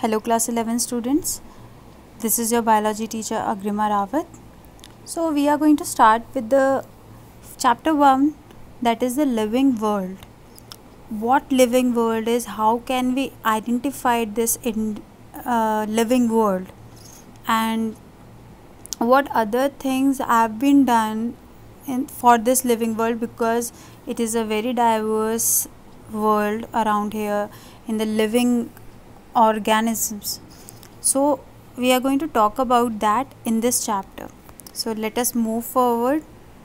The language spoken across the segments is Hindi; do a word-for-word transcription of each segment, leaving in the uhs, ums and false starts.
Hello class eleven students, this is your biology teacher Agrima Rawat. So we are going to start with the chapter one, that is the living world. What living world is, how can we identify this in uh, living world, and what other things have been done in, for this living world, because it is a very diverse world around here in the living organisms. So we are going to talk about that in this chapter. So let us move forward.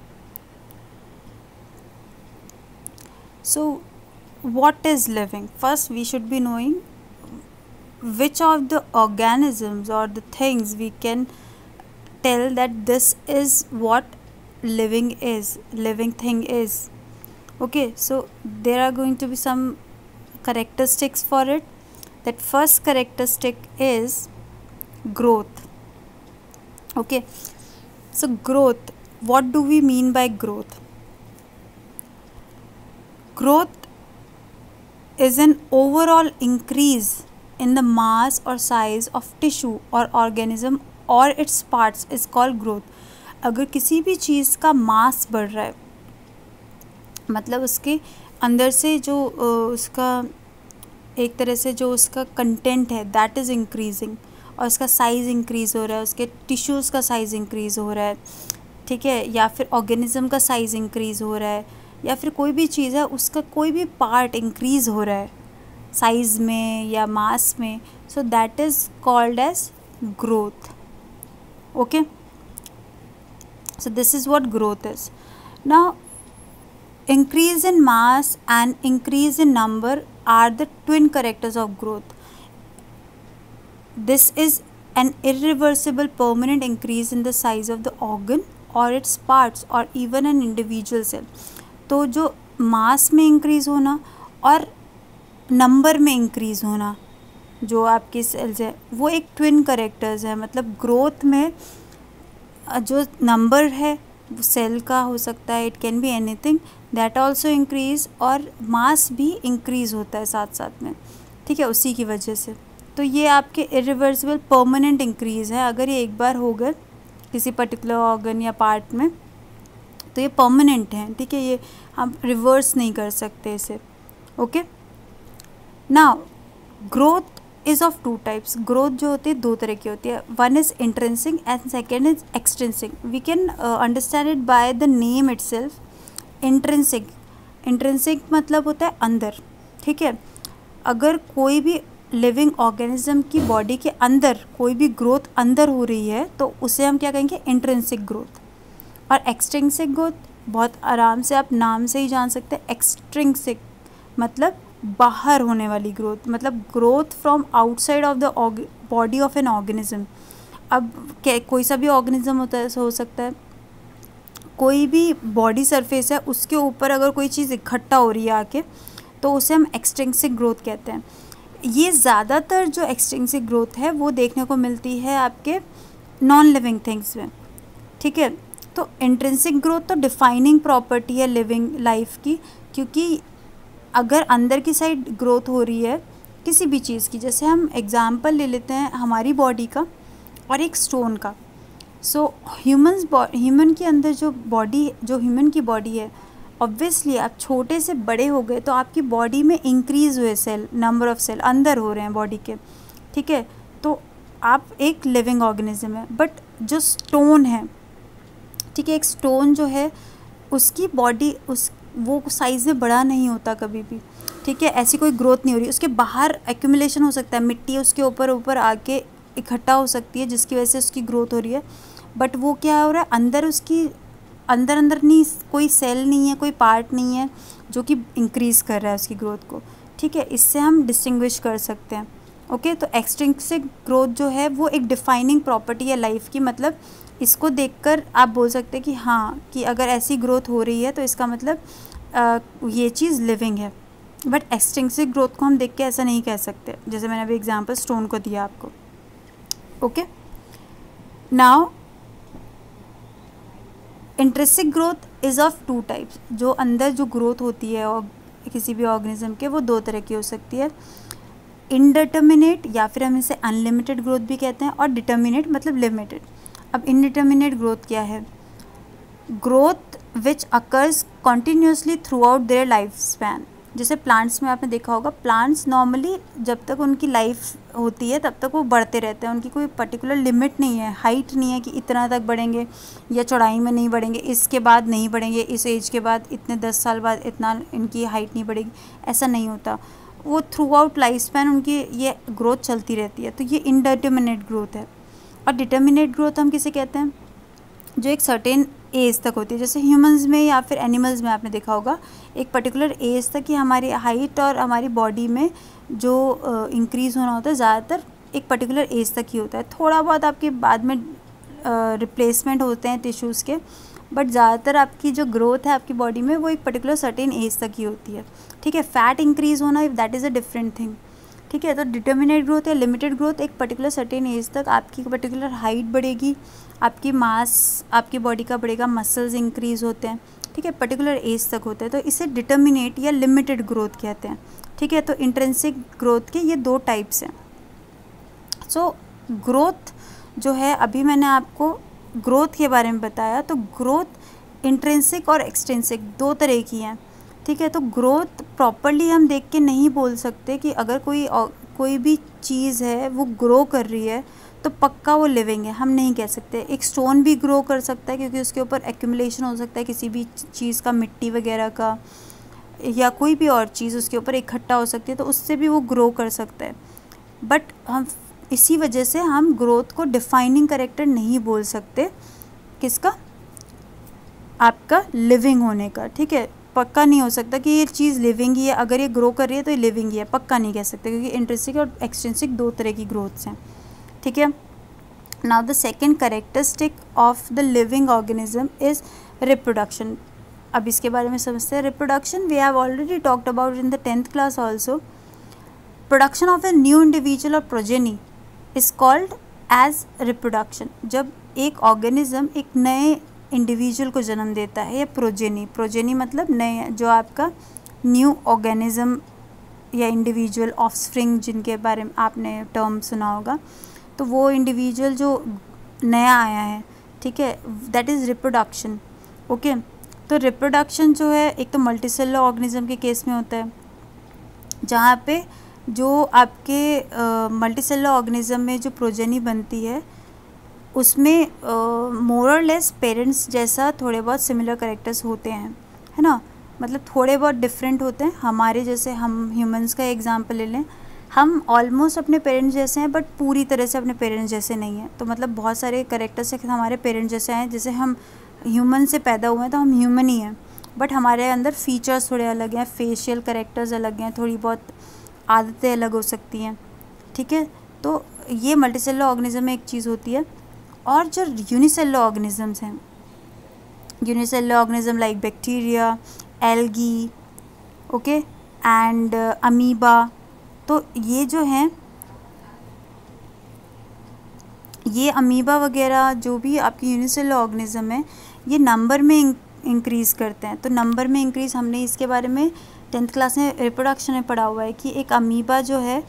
So what is living? First we should be knowing which of the organisms or the things we can tell that this is what living is, living thing is. Okay, so there are going to be some characteristics for it. That first characteristic is growth. Okay, so growth, what do we mean by growth? Growth is an overall increase in the mass or size of tissue or organism or its parts is called growth. अगर किसी भी चीज़ का मास बढ़ रहा है, मतलब उसके अंदर से जो उसका एक तरह से जो उसका कंटेंट है दैट इज़ इंक्रीजिंग, और उसका साइज़ इंक्रीज़ हो रहा है, उसके टिश्यूज़ का साइज़ इंक्रीज़ हो रहा है, ठीक है, या फिर ऑर्गेनिज्म का साइज़ इंक्रीज़ हो रहा है, या फिर कोई भी चीज़ है उसका कोई भी पार्ट इंक्रीज़ हो रहा है साइज़ में या मास में, so that is called as growth. Okay, so this is what growth is. Now increase in mass and increase in number are the twin characters of growth. This is an irreversible permanent increase in the size of the organ or its parts or even an individual cell. तो जो मास में इंक्रीज़ होना और नंबर में इंक्रीज़ होना जो आपके सेल्स है वो एक ट्विन करेक्टर्स है. मतलब ग्रोथ में जो नंबर है वो सेल का हो सकता है, it can be anything, that also increase, और मास भी इंक्रीज़ होता है साथ साथ में, ठीक है, उसी की वजह से. तो ये आपके इरिवर्सिबल परमानेंट इंक्रीज़ है. अगर ये एक बार हो गए किसी पर्टिकुलर ऑर्गन या पार्ट में तो ये परमानेंट है, ठीक है, ये आप रिवर्स नहीं कर सकते इसे. Okay, now growth is of two types. Growth जो होती है दो तरह की होती है. One is intrinsic and second is extrinsic. We can understand it by the name itself. Intrinsic, intrinsic मतलब होता है अंदर, ठीक है. अगर कोई भी लिविंग ऑर्गेनिज्म की बॉडी के अंदर कोई भी ग्रोथ अंदर हो रही है तो उसे हम क्या कहेंगे, इंट्रिंसिक ग्रोथ. और एक्सट्रिंसिक ग्रोथ बहुत आराम से आप नाम से ही जान सकते हैं. एक्सट्रिंसिक मतलब बाहर होने वाली ग्रोथ, मतलब growth from outside of the body of an organism. अब कोई सा भी ऑर्गेनिज्म होता है, हो सकता है कोई भी बॉडी सरफेस है उसके ऊपर अगर कोई चीज़ इकट्ठा हो रही है आके, तो उसे हम एक्सट्रिंसिक ग्रोथ कहते हैं. ये ज़्यादातर जो एक्सट्रिंसिक ग्रोथ है वो देखने को मिलती है आपके नॉन लिविंग थिंग्स में, ठीक है. तो इंट्रिंसिक ग्रोथ तो डिफाइनिंग प्रॉपर्टी है लिविंग लाइफ की, क्योंकि अगर अंदर की साइड ग्रोथ हो रही है किसी भी चीज़ की, जैसे हम एग्जांपल ले लेते हैं हमारी बॉडी का और एक स्टोन का. सो ह्यूमन्स ह्यूमन के अंदर जो बॉडी जो ह्यूमन की बॉडी है, ऑब्वियसली आप छोटे से बड़े हो गए तो आपकी बॉडी में इंक्रीज़ हुए सेल, नंबर ऑफ़ सेल अंदर हो रहे हैं बॉडी के, ठीक है. तो आप एक लिविंग ऑर्गेनिज्म है. बट जो स्टोन है, ठीक है, एक स्टोन जो है उसकी बॉडी उस वो साइज़ में बड़ा नहीं होता कभी भी, ठीक है, ऐसी कोई ग्रोथ नहीं हो रही. उसके बाहर एक्यूमुलेशन हो सकता है, मिट्टी उसके ऊपर ऊपर आके इकट्ठा हो सकती है जिसकी वजह से उसकी ग्रोथ हो रही है. बट वो क्या हो रहा है, अंदर उसकी अंदर अंदर नहीं, कोई सेल नहीं है, कोई पार्ट नहीं है जो कि इंक्रीज़ कर रहा है उसकी ग्रोथ को, ठीक है. इससे हम डिस्टिंग्विश कर सकते हैं. ओके, तो एक्सट्रिंसिक ग्रोथ जो है वो एक डिफाइनिंग प्रॉपर्टी है लाइफ की. मतलब इसको देखकर आप बोल सकते हैं कि हाँ, कि अगर ऐसी ग्रोथ हो रही है तो इसका मतलब आ, ये चीज़ लिविंग है. बट एक्सट्रिंसिक ग्रोथ को हम देख के ऐसा नहीं कह सकते, जैसे मैंने अभी एग्जांपल स्टोन को दिया आपको. Okay, now intrinsic growth is of two types. जो अंदर जो ग्रोथ होती है और किसी भी ऑर्गेनिज्म के, वो दो तरह की हो सकती है. इनडिटर्मिनेट या फिर हम इसे अनलिमिटेड ग्रोथ भी कहते हैं, और डिटर्मिनेट मतलब लिमिटेड। अब इनडिटर्मिनेट ग्रोथ क्या है? Growth which occurs continuously throughout their life span. जैसे प्लांट्स में आपने देखा होगा, प्लांट्स नॉर्मली जब तक उनकी लाइफ होती है तब तक वो बढ़ते रहते हैं, उनकी कोई पर्टिकुलर लिमिट नहीं है, हाइट नहीं है कि इतना तक बढ़ेंगे या चौड़ाई में नहीं बढ़ेंगे, इसके बाद नहीं बढ़ेंगे, इस एज के बाद इतने दस साल बाद इतना इनकी हाइट नहीं बढ़ेगी, ऐसा नहीं होता। वो थ्रू आउट लाइफ स्पैन उनकी ये ग्रोथ चलती रहती है, तो ये इनडिटर्मिनेट ग्रोथ है। और डिटर्मिनेट ग्रोथ हम किसे कहते हैं? जो एक सर्टेन एज तक होती है। जैसे ह्यूमंस में या फिर एनिमल्स में आपने देखा होगा, एक पर्टिकुलर एज तक ही हमारी हाइट और हमारी बॉडी में जो इंक्रीज़ होना होता है ज़्यादातर एक पर्टिकुलर एज तक ही होता है। थोड़ा बहुत आपके बाद में रिप्लेसमेंट होते हैं टिश्यूज़ के, बट ज़्यादातर आपकी जो ग्रोथ है आपकी बॉडी में वो एक पर्टिकुलर सर्टेन एज तक ही होती है। ठीक है, फैट इंक्रीज़ होना that is a different thing. ठीक है, तो डिटर्मिनेट ग्रोथ या लिमिटेड ग्रोथ एक पर्टिकुलर सर्टेन एज तक आपकी पर्टिकुलर हाइट बढ़ेगी, आपकी मास आपकी बॉडी का बढ़ेगा, मसल्स इंक्रीज़ होते हैं। ठीक है, पर्टिकुलर एज तक होता है, तो इसे डिटर्मिनेट या लिमिटेड ग्रोथ कहते हैं। ठीक है, तो इंट्रिंसिक ग्रोथ के ये दो टाइप्स हैं। सो ग्रोथ जो है, अभी मैंने आपको ग्रोथ के बारे में बताया, तो ग्रोथ इंट्रिंसिक और एक्सट्रिंसिक दो तरह की हैं। ठीक है, तो ग्रोथ प्रॉपरली हम देख के नहीं बोल सकते कि अगर कोई कोई भी चीज़ है वो ग्रो कर रही है तो पक्का वो लिविंग है, हम नहीं कह सकते। एक स्टोन भी ग्रो कर सकता है क्योंकि उसके ऊपर एक्यूमुलेशन हो सकता है किसी भी चीज़ का, मिट्टी वगैरह का, या कोई भी और चीज़ उसके ऊपर इकट्ठा हो सकती है, तो उससे भी वो ग्रो कर सकता है। बट हम इसी वजह से हम ग्रोथ को डिफाइनिंग कैरेक्टर नहीं बोल सकते, किसका? आपका लिविंग होने का। ठीक है, पक्का नहीं हो सकता कि ये चीज़ लिविंग ही है, अगर ये ग्रो कर रही है तो ये लिविंग ही है, पक्का नहीं कह सकते, क्योंकि इंट्रिंसिक और एक्सट्रिंसिक दो तरह की ग्रोथ्स हैं। ठीक है, now the second characteristic of the living organism is reproduction. अब इसके बारे में समझते हैं। Reproduction we have already talked about in the tenth class also. Production of a new individual और progeny is called as reproduction. जब एक ऑर्गेनिज्म एक नए इंडिविजुअल को जन्म देता है, या प्रोजेनी, प्रोजेनी मतलब नए, जो आपका न्यू ऑर्गेनिज्म या इंडिविजुअल, ऑफस्प्रिंग जिनके बारे में आपने टर्म सुना होगा, तो वो इंडिविजुअल जो नया आया है, ठीक है, दैट इज़ रिप्रोडक्शन। ओके, तो रिप्रोडक्शन जो है एक तो मल्टीसेलुलर ऑर्गेनिज्म के केस में होता है, जहाँ पे जो आपके मल्टीसेलुलर ऑर्गेनिज्म में जो प्रोजेनी बनती है उसमें मोर और लेस पेरेंट्स जैसा थोड़े बहुत सिमिलर कैरेक्टर्स होते हैं, है ना, मतलब थोड़े बहुत डिफरेंट होते हैं। हमारे जैसे, हम ह्यूमंस का एग्जांपल ले लें, हम ऑलमोस्ट अपने पेरेंट्स जैसे हैं, बट पूरी तरह से अपने पेरेंट्स जैसे नहीं हैं। तो मतलब बहुत सारे कैरेक्टर्स हैं हमारे पेरेंट्स जैसे हैं, जैसे हम ह्यूमन से पैदा हुए हैं तो हम ह्यूमन ही हैं, बट हमारे अंदर फीचर्स थोड़े अलग हैं, फेशियल कैरेक्टर्स अलग हैं, थोड़ी बहुत आदतें अलग हो सकती हैं। ठीक है, तो ये मल्टीसेलुलर ऑर्गेनिज्म में एक चीज़ होती है। और जो यूनिसेलुलर ऑर्गेनिजम्स हैं, unicellular organism like bacteria, algae, okay, and amoeba, तो ये जो हैं, ये अमीबा वगैरह जो भी आपकी यूनिसेलुलर ऑर्गेनिज्म है, ये नंबर में इंक्रीज़ करते हैं। तो नंबर में इंक्रीज़, हमने इसके बारे में टेंथ क्लास में रिप्रोडक्शन में पढ़ा हुआ है कि एक अमीबा जो है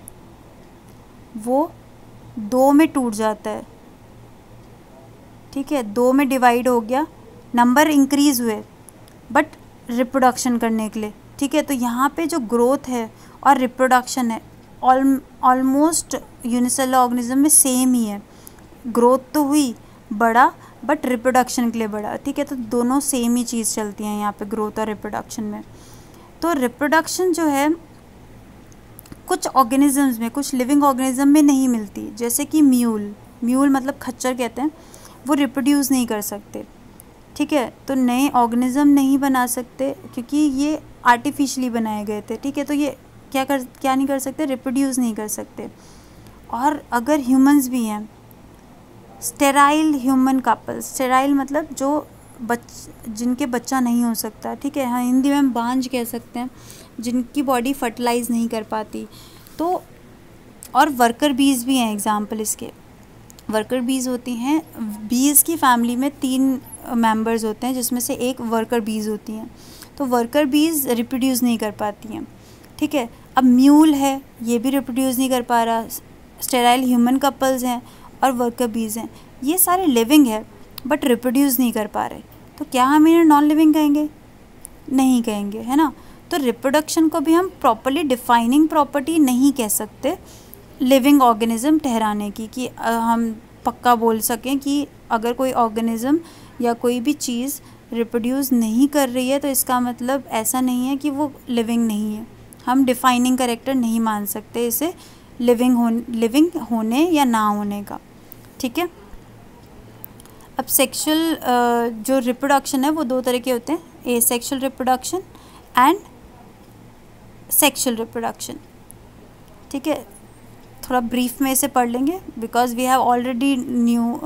वो दो में टूट जाता है। ठीक है, दो में डिवाइड हो गया, नंबर इंक्रीज़ हुए बट रिप्रोडक्शन करने के लिए। ठीक है, तो यहाँ पे जो ग्रोथ है और रिप्रोडक्शन है ऑलमोस्ट यूनिसेलुलर ऑर्गेनिज्म में सेम ही है। ग्रोथ तो हुई, बड़ा, बट रिप्रोडक्शन के लिए बड़ा। ठीक है, तो दोनों सेम ही चीज़ चलती हैं यहाँ पे ग्रोथ और रिप्रोडक्शन में। तो रिप्रोडक्शन जो है कुछ ऑर्गेनिजम्स में, कुछ लिविंग ऑर्गेनिज्म में नहीं मिलती, जैसे कि म्यूल, म्यूल मतलब खच्चर कहते हैं, वो रिप्रोड्यूस नहीं कर सकते। ठीक है, तो नए ऑर्गेनिज्म नहीं बना सकते क्योंकि ये आर्टिफिशियली बनाए गए थे। ठीक है, तो ये क्या कर क्या नहीं कर सकते, रिप्रोड्यूस नहीं कर सकते। और अगर ह्यूमंस भी हैं, स्टेराइल ह्यूमन कपल, स्टेराइल मतलब जो बच जिनके बच्चा नहीं हो सकता। ठीक है, हाँ, हिंदी में हम बांझ कह सकते हैं, जिनकी बॉडी फर्टिलाइज नहीं कर पाती। तो और वर्कर बीज भी हैं एग्जाम्पल इसके। वर्कर बीज होती हैं, बीज की फैमिली में तीन मेंबर्स होते हैं जिसमें से एक वर्कर बीज होती हैं। तो वर्कर बीज रिप्रोड्यूस नहीं कर पाती हैं। ठीक है, अब म्यूल है, ये भी रिप्रोड्यूस नहीं कर पा रहा, स्टेराइल ह्यूमन कपल्स हैं और वर्कर बीज हैं, ये सारे लिविंग है बट रिप्रोड्यूस नहीं कर पा रहे, तो क्या हम इन्हें नॉन लिविंग कहेंगे? नहीं कहेंगे, है ना। तो रिप्रोडक्शन को भी हम प्रॉपरली डिफाइनिंग प्रॉपर्टी नहीं कह सकते लिविंग ऑर्गेनिज्म ठहराने की, कि हम पक्का बोल सकें कि अगर कोई ऑर्गेनिज्म या कोई भी चीज़ रिप्रोड्यूस नहीं कर रही है तो इसका मतलब ऐसा नहीं है कि वो लिविंग नहीं है। हम डिफाइनिंग कैरेक्टर नहीं मान सकते इसे लिविंग हो लिविंग होने या ना होने का, ठीक है। अब सेक्सुअल जो रिप्रोडक्शन है वो दो तरह के होते हैं, asexual reproduction and sexual reproduction, ठीक है। थोड़ा ब्रीफ में इसे पढ़ लेंगे because we have already new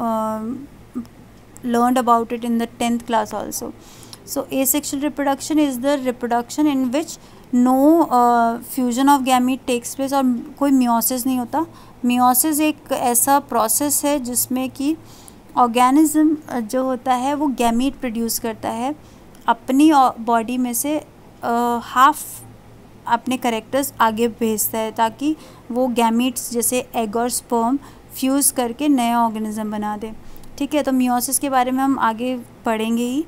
learned about it in the tenth class also. So asexual reproduction is the reproduction in which no uh, fusion of gamete takes place, और कोई meiosis नहीं होता। meiosis एक ऐसा process है जिसमें कि organism जो होता है वो gamete produce करता है, अपनी body में से uh, half अपने करेक्टर्स आगे भेजता है ताकि वो गैमीट्स जैसे एग और स्पर्म फ्यूज़ करके नया ऑर्गेनिज्म बना दे, ठीक है। तो मियोसिस के बारे में हम आगे पढ़ेंगे ही।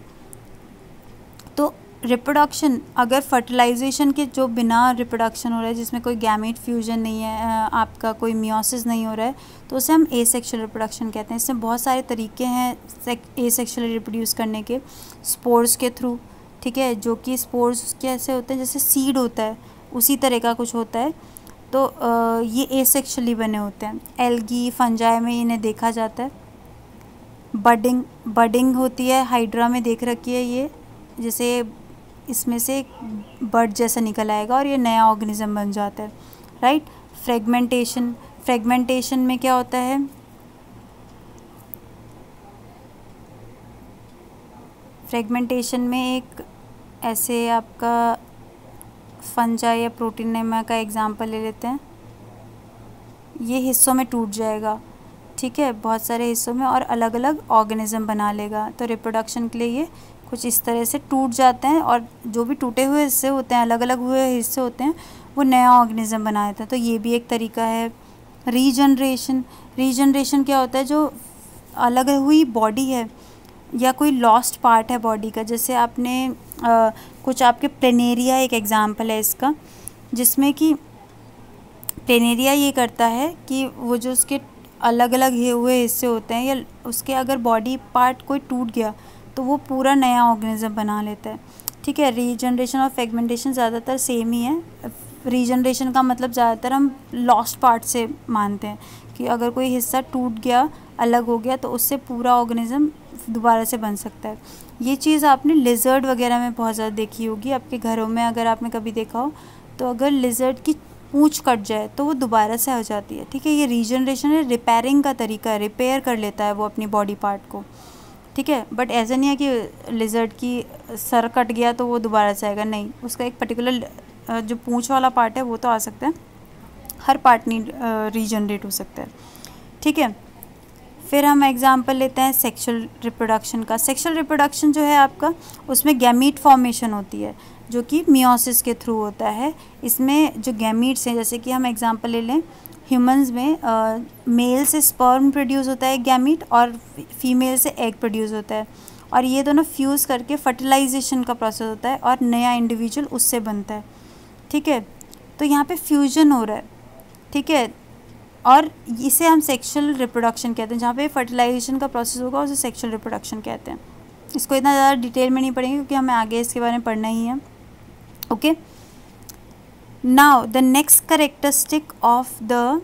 तो रिप्रोडक्शन, अगर फर्टिलाइजेशन के जो बिना रिप्रोडक्शन हो रहा है, जिसमें कोई गैमीट फ्यूजन नहीं है, आपका कोई मियोसिस नहीं हो रहा है, तो उसे हम एसेक्सुअल रिप्रोडक्शन कहते हैं। इसमें बहुत सारे तरीके हैं एसेक्सुअली रिप्रोड्यूस करने के, स्पोर्स के थ्रू, ठीक है, जो कि स्पोर्स कैसे होते हैं, जैसे सीड होता है उसी तरह का कुछ होता है, तो आ, ये एसेक्सुअली बने होते हैं। एल्गी, फंजाई में इन्हें देखा जाता है। बडिंग बडिंग होती है, हाइड्रा में देख रखी है ये, जैसे इसमें से एक बर्ड जैसा निकल आएगा और ये नया ऑर्गेनिज्म बन जाता है, राइट। फ्रेगमेंटेशन, फ्रेगमेंटेशन में क्या होता है, फ्रेगमेंटेशन में एक ऐसे आपका फंजा या प्रोटीनेमा का एग्जांपल ले लेते हैं, ये हिस्सों में टूट जाएगा, ठीक है, बहुत सारे हिस्सों में, और अलग अलग ऑर्गेनिज्म बना लेगा। तो रिप्रोडक्शन के लिए ये कुछ इस तरह से टूट जाते हैं, और जो भी टूटे हुए हिस्से होते हैं, अलग अलग हुए हिस्से होते हैं, वो नया ऑर्गेनिज्म बना देता है। तो ये भी एक तरीका है। रीजनरेशन, रीजनरेशन क्या होता है, जो अलग हुई बॉडी है या कोई लॉस्ट पार्ट है बॉडी का, जैसे आपने आ, कुछ आपके प्लेनेरिया एक एग्जांपल है इसका, जिसमें कि प्लेनेरिया ये करता है कि वो जो उसके अलग अलग हुए हिस्से होते हैं या उसके अगर बॉडी पार्ट कोई टूट गया तो वो पूरा नया ऑर्गेनिज्म बना लेता है, ठीक है। रीजनरेशन और फ्रेगमेंटेशन ज़्यादातर सेम ही है। रीजनरेशन का मतलब ज़्यादातर हम लॉस्ट पार्ट से मानते हैं कि अगर कोई हिस्सा टूट गया, अलग हो गया, तो उससे पूरा ऑर्गेनिज्म दोबारा से बन सकता है। ये चीज़ आपने लिजर्ड वगैरह में बहुत ज़्यादा देखी होगी आपके घरों में, अगर आपने कभी देखा हो तो अगर लिजर्ड की पूंछ कट जाए तो वो दोबारा से हो जाती है, ठीक है। ये रीजनरेशन है, रिपेयरिंग का तरीका है, रिपेयर कर लेता है वो अपनी बॉडी पार्ट को, ठीक है। बट ऐसा नहीं है कि लिजर्ड की सर कट गया तो वो दोबारा से आएगा, नहीं, उसका एक पर्टिकुलर जो पूंछ वाला पार्ट है वो तो आ सकता है, हर पार्ट नहीं रीजनरेट हो सकता है, ठीक है। फिर हम एग्जांपल लेते हैं सेक्सुअल रिप्रोडक्शन का। सेक्सुअल रिप्रोडक्शन जो है आपका, उसमें गैमीट फॉर्मेशन होती है जो कि मियोसिस के थ्रू होता है। इसमें जो गैमीट्स हैं, जैसे कि हम एग्जांपल ले लें, ह्यूमंस में आ, मेल से स्पर्म प्रोड्यूस होता है एक गैमीट, और फीमेल से एग प्रोड्यूस होता है, और ये दोनों फ्यूज़ करके फर्टिलाइजेशन का प्रोसेस होता है और नया इंडिविजुअल उससे बनता है, ठीक है। तो यहाँ पे फ्यूजन हो रहा है, ठीक है, और इसे हम सेक्सुअल रिप्रोडक्शन कहते हैं। जहाँ पे फर्टिलाइजेशन का प्रोसेस होगा उसे सेक्सुअल रिप्रोडक्शन कहते हैं। इसको इतना ज़्यादा डिटेल में नहीं पढ़ेंगे क्योंकि हमें आगे इसके बारे में पढ़ना ही है, okay. Now the next characteristic of the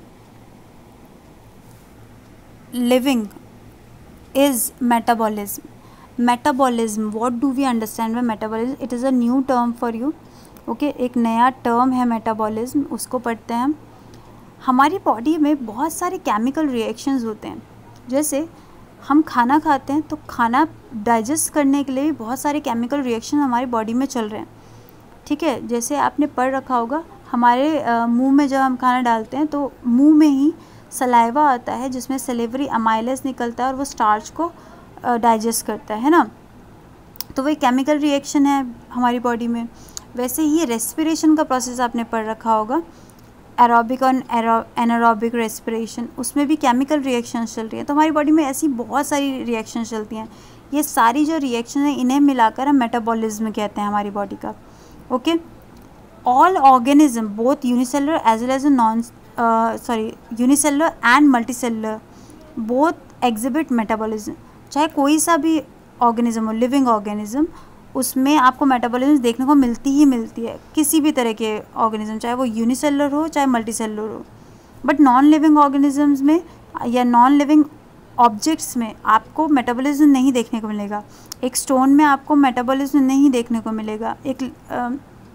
living is metabolism. Metabolism, what do we understand by metabolism? It is a new term for you, okay. एक नया टर्म है मेटाबॉलिज्म, उसको पढ़ते हैं हम। हमारी बॉडी में बहुत सारे केमिकल रिएक्शंस होते हैं। जैसे हम खाना खाते हैं तो खाना डाइजेस्ट करने के लिए भी बहुत सारे केमिकल रिएक्शन हमारी बॉडी में चल रहे हैं, ठीक है। जैसे आपने पढ़ रखा होगा, हमारे मुंह में जब हम खाना डालते हैं तो मुंह में ही सलाइवा आता है जिसमें सलेवरी अमाइलेज निकलता है और वो स्टार्च को डाइजेस्ट करता है ना। तो वही केमिकल रिएक्शन है हमारी बॉडी में। वैसे ही रेस्पिरेशन का प्रोसेस आपने पढ़ रखा होगा, एरोबिक और एनारोबिक रेस्पिरेशन, उसमें भी केमिकल रिएक्शंस चल रही हैं। तो हमारी बॉडी में ऐसी बहुत सारी रिएक्शंस चलती हैं। ये सारी जो रिएक्शन है इन्हें मिलाकर हम मेटाबॉलिज्म कहते हैं हमारी बॉडी का। Okay, all organism both unicellular as well as non sorry unicellular and multicellular both exhibit metabolism. चाहे कोई सा भी ऑर्गेनिज्म हो, लिविंग ऑर्गेनिज्म, उसमें आपको मेटाबॉलिज्म देखने को मिलती ही मिलती है, किसी भी तरह के ऑर्गेनिज्म, चाहे वो यूनिसेलुलर हो चाहे मल्टीसेलुलर हो। बट नॉन लिविंग ऑर्गेनिजम्स में या नॉन लिविंग ऑब्जेक्ट्स में आपको मेटाबॉलिज्म नहीं देखने को मिलेगा। एक स्टोन में आपको मेटाबॉलिज्म नहीं देखने को मिलेगा। एक आ,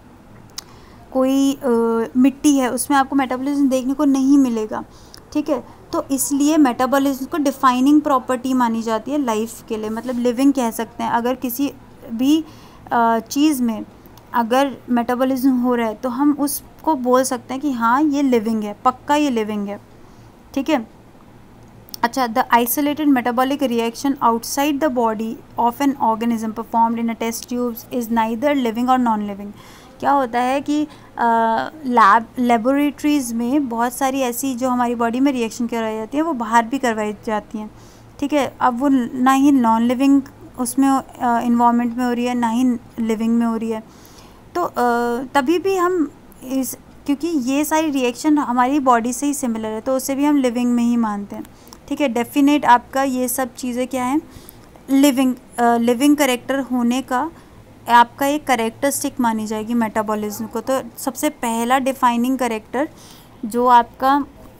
कोई आ, मिट्टी है उसमें आपको मेटाबॉलिज्म देखने को नहीं मिलेगा। ठीक है, तो इसलिए मेटाबॉलिज्म को डिफाइनिंग प्रॉपर्टी मानी जाती है लाइफ के लिए, मतलब लिविंग कह सकते हैं। अगर किसी भी चीज़ में अगर मेटाबॉलिज्म हो रहा है तो हम उसको बोल सकते हैं कि हाँ ये लिविंग है, पक्का ये लिविंग है। ठीक है, अच्छा, the isolated metabolic reaction outside the body of an organism performed in a test tubes is neither living और नॉन लिविंग। क्या होता है कि लैब लेबोरेटरीज़ में बहुत सारी ऐसी जो हमारी बॉडी में रिएक्शन करवाई जाती है वो बाहर भी करवाई जाती हैं। ठीक है, अब वो ना ही नॉन लिविंग उसमें इन्वायरमेंट में हो रही है, ना ही लिविंग में हो रही है। तो uh, तभी भी हम इस क्योंकि ये सारी रिएक्शन हमारी बॉडी से ही सिमिलर है तो उसे भी हम लिविंग में ही मानते हैं। ठीक है, डेफिनेट आपका ये सब चीज़ें क्या हैं, लिविंग लिविंग करेक्टर होने का आपका एक करेक्टरिस्टिक मानी जाएगी मेटाबॉलिज्म को। तो सबसे पहला डिफाइनिंग करेक्टर जो आपका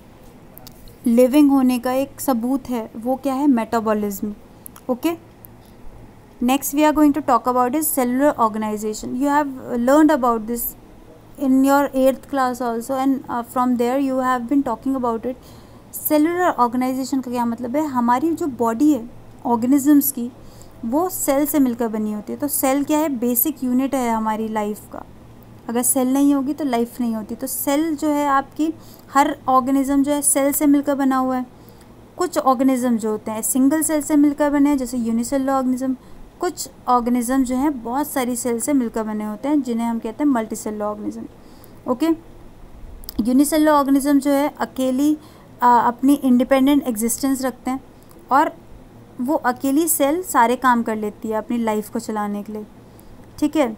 लिविंग होने का एक सबूत है वो क्या है, metabolism. Okay, next we are going to talk about is cellular organization. You have learned about this in your eighth class also and uh, from there you have been talking about it. cellular organization का क्या मतलब है, हमारी जो बॉडी है ऑर्गेनिजम्स की वो सेल से मिलकर बनी होती है। तो सेल क्या है, बेसिक यूनिट है हमारी लाइफ का। अगर सेल नहीं होगी तो लाइफ नहीं होती। तो सेल जो है आपकी, हर ऑर्गेनिज्म जो है सेल से मिलकर बना हुआ है। कुछ ऑर्गेनिज्म जो होते हैं सिंगल सेल से मिलकर बने हैं जैसे यूनिसेलुलर ऑर्गेनिज्म, कुछ ऑर्गेनिज्म जो हैं बहुत सारी सेल से मिलकर बने होते हैं जिन्हें हम कहते हैं multicellular organism. Okay, unicellular organism जो है अकेली आ, अपनी इंडिपेंडेंट एग्जिस्टेंस रखते हैं और वो अकेली सेल सारे काम कर लेती है अपनी लाइफ को चलाने के लिए। ठीक है,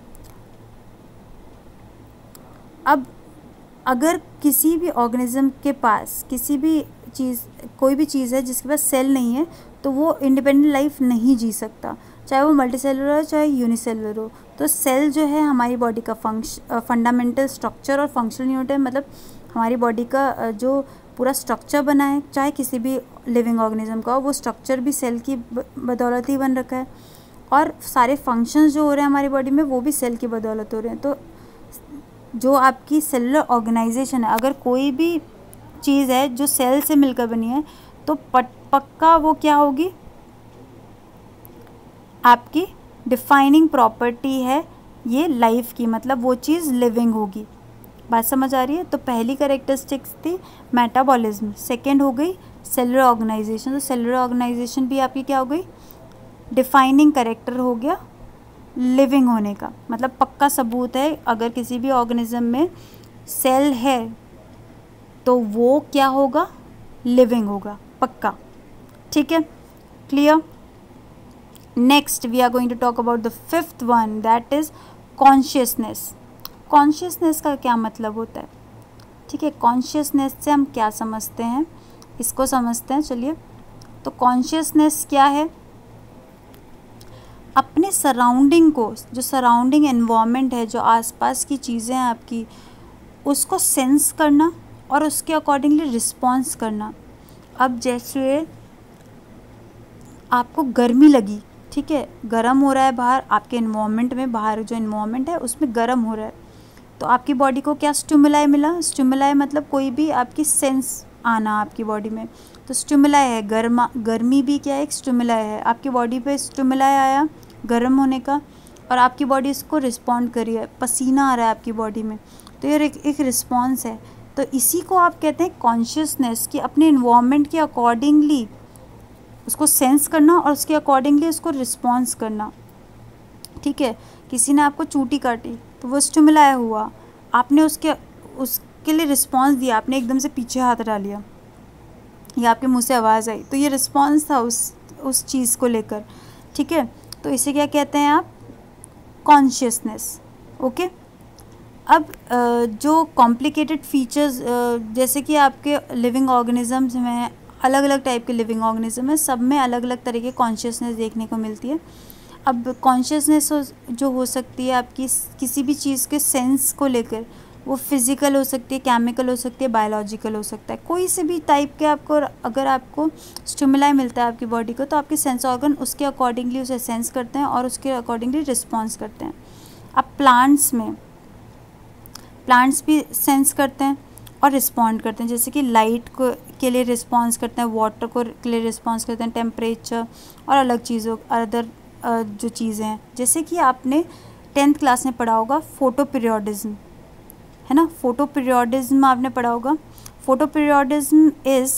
अब अगर किसी भी ऑर्गेनिज्म के पास किसी भी चीज़ कोई भी चीज़ है जिसके पास सेल नहीं है तो वो इंडिपेंडेंट लाइफ नहीं जी सकता, चाहे वो मल्टीसेलुलर हो चाहे यूनिसेलुलर हो। तो सेल जो है हमारी बॉडी का फंक्शन फंडामेंटल स्ट्रक्चर और फंक्शनल यूनिट है, मतलब हमारी बॉडी का जो पूरा स्ट्रक्चर बना है चाहे किसी भी लिविंग ऑर्गेनिज्म का हो, वो स्ट्रक्चर भी सेल की बदौलत ही बन रखा है और सारे फंक्शंस जो हो रहे हैं हमारी बॉडी में वो भी सेल की बदौलत हो रहे हैं। तो जो आपकी सेलुलर ऑर्गेनाइजेशन है, अगर कोई भी चीज़ है जो सेल से मिलकर बनी है तो पक्का वो क्या होगी, आपकी डिफाइनिंग प्रॉपर्टी है ये लाइफ की, मतलब वो चीज़ लिविंग होगी। बात समझ आ रही है? तो पहली करेक्टरिस्टिक्स थी मेटाबॉलिज्म, सेकंड हो गई सेलुलर ऑर्गेनाइजेशन। तो सेलुलर ऑर्गेनाइजेशन भी आपकी क्या हो गई, डिफाइनिंग करेक्टर हो गया लिविंग होने का, मतलब पक्का सबूत है अगर किसी भी ऑर्गेनिज्म में सेल है तो वो क्या होगा, लिविंग होगा पक्का। ठीक है, clear. Next we are going to talk about the fifth one, that is consciousness. Consciousness का क्या मतलब होता है? ठीक है, कॉन्शियसनेस से हम क्या समझते हैं, इसको समझते हैं। चलिए, तो कॉन्शियसनेस क्या है, अपने सराउंडिंग को, जो सराउंडिंग एनवायरनमेंट है, जो आसपास की चीज़ें हैं आपकी, उसको सेंस करना और उसके अकॉर्डिंगली रिस्पॉन्स करना। अब जैसे आपको गर्मी लगी, ठीक है, गर्म हो रहा है बाहर आपके एनवायरनमेंट में, बाहर जो एनवायरनमेंट है उसमें गर्म हो रहा है, तो आपकी बॉडी को क्या स्टिमुलाई मिला, स्टिमुलाई मतलब कोई भी आपकी सेंस आना आपकी बॉडी में, तो स्टिमुलाई है, गर्मा गर्मी भी क्या है, एक स्टिमुलाई है, आपकी बॉडी पे स्टिमुलाई आया गर्म होने का और आपकी बॉडी इसको रिस्पॉन्ड करी है, पसीना आ रहा है आपकी बॉडी में, तो ये एक, एक रिस्पॉन्स है। तो इसी को आप कहते हैं कॉन्शियसनेस, कि अपने एनवायरनमेंट के अकॉर्डिंगली उसको सेंस करना और उसके अकॉर्डिंगली उसको रिस्पॉन्स करना। ठीक है, किसी ने आपको चूटी काटी, तो वो स्टिमुलाई हुआ, आपने उसके उसके लिए रिस्पॉन्स दिया, आपने एकदम से पीछे हाथ डाल लिया या आपके मुंह से आवाज़ आई, तो ये रिस्पॉन्स था उस उस चीज़ को लेकर, ठीक है। तो इसे क्या कहते हैं आप, कॉन्शियसनेस, ओके। अब जो कॉम्प्लिकेटेड फीचर्स, जैसे कि आपके लिविंग ऑर्गेनिजम्स में अलग अलग टाइप के लिविंग ऑर्गेनिज्म है, सब में अलग अलग तरह की कॉन्शियसनेस देखने को मिलती है। अब कॉन्शियसनेस जो हो सकती है आपकी किसी भी चीज़ के सेंस को लेकर, वो फिज़िकल हो सकती है, केमिकल हो सकती है, बायोलॉजिकल हो सकता है, कोई से भी टाइप के आपको अगर आपको स्टिमुलाई मिलता है आपकी बॉडी को, तो आपके सेंस ऑर्गन उसके अकॉर्डिंगली उसे सेंस करते हैं और उसके अकॉर्डिंगली रिस्पॉन्स करते हैं। अब प्लांट्स में प्लांट्स भी सेंस करते हैं और रिस्पॉन्ड करते हैं, जैसे कि लाइट को के लिए रिस्पॉन्स करते हैं, वाटर को के लिए रिस्पॉन्स करते हैं, टेम्परेचर और अलग चीज़ों अदर जो चीज़ें हैं। जैसे कि आपने टेंथ क्लास में पढ़ा होगा फोटो पीरियोडिज्म, है ना, फोटो पीरियोडिज्म आपने पढ़ा होगा। Photoperiodism is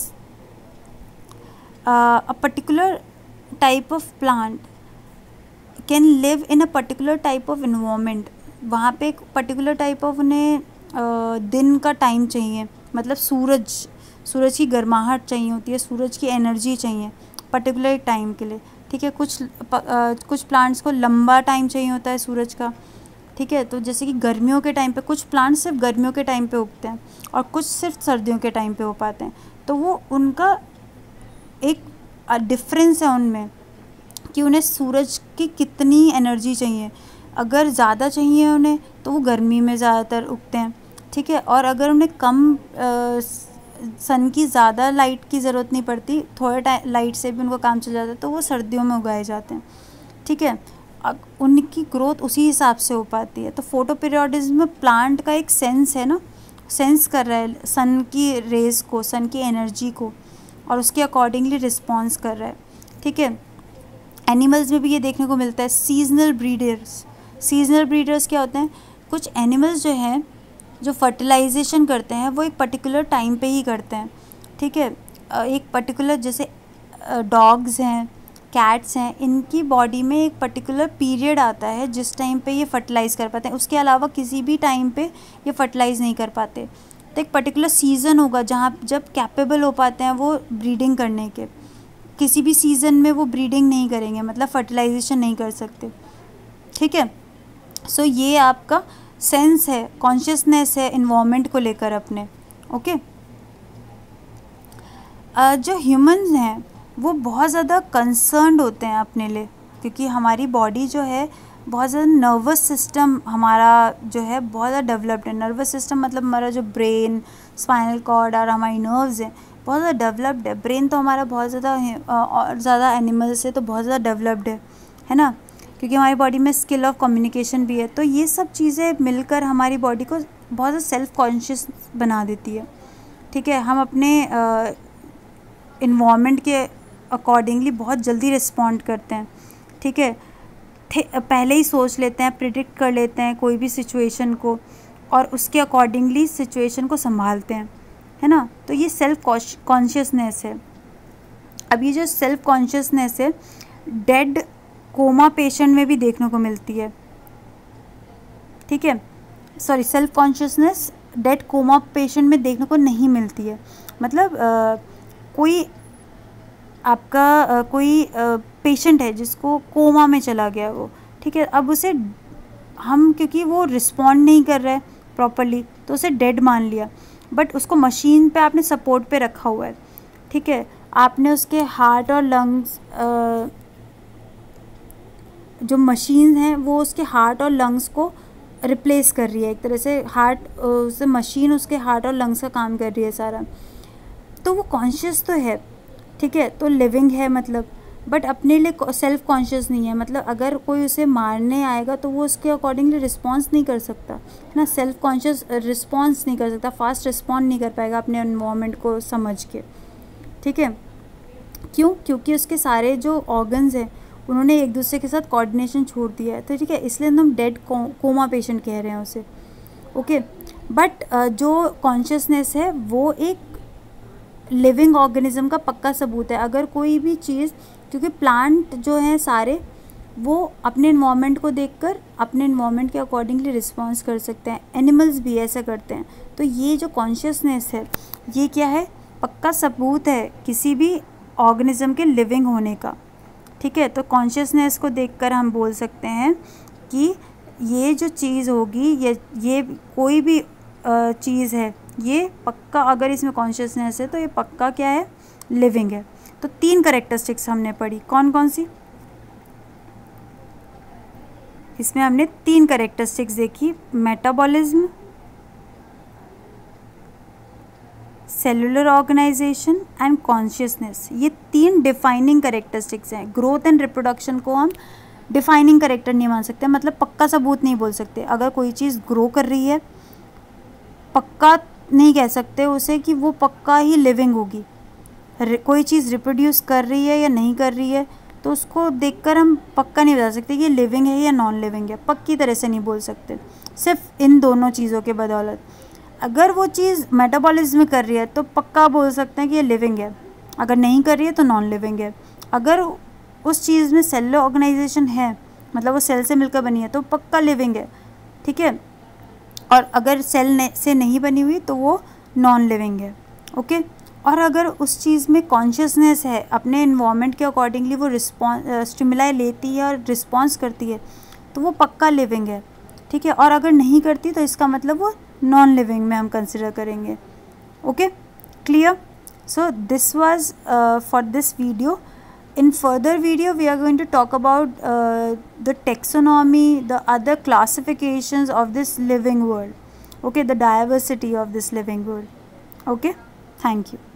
a particular type of plant can live in a particular type of environment. वहाँ पे एक पर्टिकुलर टाइप ऑफ उन्हें दिन का टाइम चाहिए, मतलब सूरज सूरज की गर्माहट चाहिए होती है, सूरज की एनर्जी चाहिए पर्टिकुलर टाइम के लिए, ठीक है। कुछ आ, कुछ प्लांट्स को लंबा टाइम चाहिए होता है सूरज का, ठीक है। तो जैसे कि गर्मियों के टाइम पे कुछ प्लांट्स सिर्फ गर्मियों के टाइम पे उगते हैं और कुछ सिर्फ सर्दियों के टाइम पे हो पाते हैं, तो वो उनका एक डिफरेंस है उनमें कि उन्हें सूरज की कितनी एनर्जी चाहिए। अगर ज़्यादा चाहिए उन्हें तो वो गर्मी में ज़्यादातर उगते हैं, ठीक है। और अगर उन्हें कम आ, सन की ज़्यादा लाइट की ज़रूरत नहीं पड़ती, थोड़े टाइम लाइट से भी उनका काम चल जाता है, तो वो सर्दियों में उगाए जाते हैं, ठीक है। उनकी ग्रोथ उसी हिसाब से हो पाती है। तो फोटो पीरियोडिज्म में प्लांट का एक सेंस है ना, सेंस कर रहा है सन की रेज़ को, सन की एनर्जी को, और उसके अकॉर्डिंगली रिस्पॉन्स कर रहा है, ठीक है। एनिमल्स में भी ये देखने को मिलता है। सीजनल ब्रीडर्स, सीजनल ब्रीडर्स क्या होते हैं, कुछ एनिमल्स जो हैं जो फर्टिलाइजेशन करते हैं वो एक पर्टिकुलर टाइम पे ही करते हैं, ठीक है। एक पर्टिकुलर जैसे डॉग्स हैं, कैट्स हैं, इनकी बॉडी में एक पर्टिकुलर पीरियड आता है जिस टाइम पे ये फर्टिलाइज़ कर पाते हैं, उसके अलावा किसी भी टाइम पे ये फर्टिलाइज़ नहीं कर पाते। तो एक पर्टिकुलर सीज़न होगा जहाँ जब कैपेबल हो पाते हैं वो ब्रीडिंग करने के, किसी भी सीज़न में वो ब्रीडिंग नहीं करेंगे, मतलब फर्टिलाइजेशन नहीं कर सकते, ठीक है। सो so, ये आपका सेंस है, कॉन्शियसनेस है इन्वायरमेंट को लेकर अपने, ओके। uh, जो ह्यूमंस हैं वो बहुत ज़्यादा कंसर्न्ड होते हैं अपने लिए, क्योंकि हमारी बॉडी जो है बहुत ज़्यादा, नर्वस सिस्टम हमारा जो है बहुत ज़्यादा डेवलप्ड है। नर्वस सिस्टम मतलब हमारा जो ब्रेन, स्पाइनल कॉर्ड और हमारी नर्व्स हैं बहुत ज़्यादा डेवलप्ड है। ब्रेन तो हमारा बहुत ज़्यादा और ज़्यादा एनिमल्स से तो बहुत ज़्यादा डेवलप्ड है, है ना, क्योंकि हमारी बॉडी में स्किल ऑफ कम्युनिकेशन भी है। तो ये सब चीज़ें मिलकर हमारी बॉडी को बहुत ज़्यादा सेल्फ कॉन्शियस बना देती है, ठीक है। हम अपने इन्वायरमेंट के अकॉर्डिंगली बहुत जल्दी रिस्पॉन्ड करते हैं, ठीक है। पहले ही सोच लेते हैं, प्रिडिक्ट कर लेते हैं कोई भी सिचुएशन को और उसके अकॉर्डिंगली सिचुएशन को संभालते हैं, है ना। तो ये सेल्फ कॉन्शियसनेस है। अब ये जो सेल्फ कॉन्शियसनेस है डेड कोमा पेशेंट में भी देखने को मिलती है, ठीक है। Sorry, self consciousness dead coma patient में देखने को नहीं मिलती है। मतलब आ, कोई आपका आ, कोई पेशेंट है जिसको कोमा में चला गया वो, ठीक है। अब उसे हम, क्योंकि वो रिस्पॉन्ड नहीं कर रहा है प्रॉपरली, तो उसे डेड मान लिया, बट उसको मशीन पे आपने सपोर्ट पे रखा हुआ है, ठीक है। आपने उसके हार्ट और लंग्स, जो मशीन हैं वो उसके हार्ट और लंग्स को रिप्लेस कर रही है, एक तरह से हार्ट उसे मशीन उसके हार्ट और लंग्स का काम कर रही है सारा। तो वो कॉन्शियस तो है, ठीक है, तो लिविंग है मतलब, बट अपने लिए सेल्फ कॉन्शियस नहीं है। मतलब अगर कोई उसे मारने आएगा तो वो उसके अकॉर्डिंगली रिस्पॉन्स नहीं कर सकता, है ना, सेल्फ कॉन्शियस रिस्पॉन्स नहीं कर सकता, फास्ट रिस्पॉन्ड नहीं कर पाएगा अपने एनवायरनमेंट को समझ के, ठीक है। क्यों? क्योंकि उसके सारे जो ऑर्गन्स हैं उन्होंने एक दूसरे के साथ कोऑर्डिनेशन छोड़ दिया है, तो ठीक है, इसलिए हम डेड कोमा पेशेंट कह रहे हैं उसे, ओके। बट जो कॉन्शियसनेस है वो एक लिविंग ऑर्गेनिज्म का पक्का सबूत है। अगर कोई भी चीज़, क्योंकि प्लांट जो हैं सारे वो अपने इन्वायरमेंट को देखकर अपने इन्वायरमेंट के अकॉर्डिंगली रिस्पॉन्स कर सकते हैं। एनिमल्स भी ऐसा करते हैं। तो ये जो कॉन्शियसनेस है ये क्या है, पक्का सबूत है किसी भी ऑर्गेनिज्म के लिविंग होने का। ठीक है, तो कॉन्शियसनेस को देखकर हम बोल सकते हैं कि ये जो चीज़ होगी, ये ये कोई भी चीज़ है, ये पक्का अगर इसमें कॉन्शियसनेस है तो ये पक्का क्या है, लिविंग है। तो तीन कैरेक्टरिस्टिक्स हमने पढ़ी, कौन कौन सी? इसमें हमने तीन कैरेक्टरिस्टिक्स देखी, metabolism, cellular organisation and consciousness. ये तीन डिफाइनिंग कैरेक्टरिस्टिक्स हैं। ग्रोथ एंड रिप्रोडक्शन को हम डिफाइनिंग कैरेक्टर नहीं मान सकते, मतलब पक्का सबूत नहीं बोल सकते। अगर कोई चीज़ ग्रो कर रही है, पक्का नहीं कह सकते उसे कि वो पक्का ही लिविंग होगी। कोई चीज़ रिप्रोड्यूस कर रही है या नहीं कर रही है, तो उसको देखकर हम पक्का नहीं बता सकते कि ये लिविंग है या नॉन लिविंग है, पक्की तरह से नहीं बोल सकते। सिर्फ इन दोनों चीज़ों के बदौलत अगर वो चीज़ मेटाबॉलिज्म कर रही है तो पक्का बोल सकते हैं कि ये लिविंग है, अगर नहीं कर रही है तो नॉन लिविंग है। अगर उस चीज़ में सेलुलर ऑर्गेनाइजेशन है, मतलब वो सेल से मिलकर बनी है, तो पक्का लिविंग है। ठीक है, और अगर सेल ने, से नहीं बनी हुई तो वो नॉन लिविंग है। ओके, और अगर उस चीज़ में कॉन्शियसनेस है, अपने इन्वायरमेंट के अकॉर्डिंगली वो रिस्पॉन्स स्टिमुलाई लेती है और रिस्पॉन्स करती है, तो वो पक्का लिविंग है। ठीक है, और अगर नहीं करती तो इसका मतलब वो नॉन लिविंग में हम कंसिडर करेंगे। Okay, clear? So this was for this video. In further video we are going to talk about uh, the taxonomy, the other classifications of this living world. Okay, the diversity of this living world. Okay, thank you.